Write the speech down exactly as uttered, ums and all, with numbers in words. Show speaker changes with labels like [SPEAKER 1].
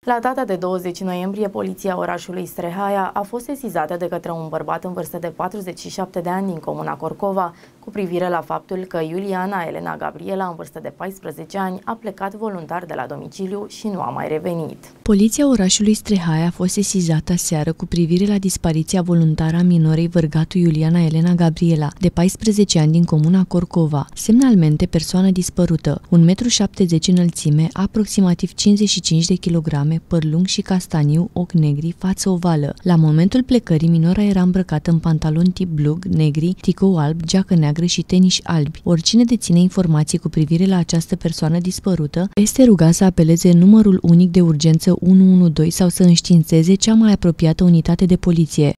[SPEAKER 1] La data de douăzeci noiembrie, poliția orașului Strehaia a fost sesizată de către un bărbat în vârstă de patruzeci și șapte de ani din comuna Corcova cu privire la faptul că Iuliana Elena Gabriela, în vârstă de paisprezece ani, a plecat voluntar de la domiciliu și nu a mai revenit.
[SPEAKER 2] Poliția orașului Strehaia a fost sesizată aseară cu privire la dispariția voluntară a minorei Vărgatu Iuliana Elena Gabriela, de paisprezece ani din comuna Corcova, semnalmente persoană dispărută, un metru șaptezeci înălțime, aproximativ cincizeci și cinci de kilograme, păr lung și castaniu, ochi negri, față ovală. La momentul plecării, minora era îmbrăcată în pantaloni tip blug, negri, tricou alb, geacă neagră și teniși albi. Oricine deține informații cu privire la această persoană dispărută este rugat să apeleze numărul unic de urgență unu unu doi sau să înștiințeze cea mai apropiată unitate de poliție.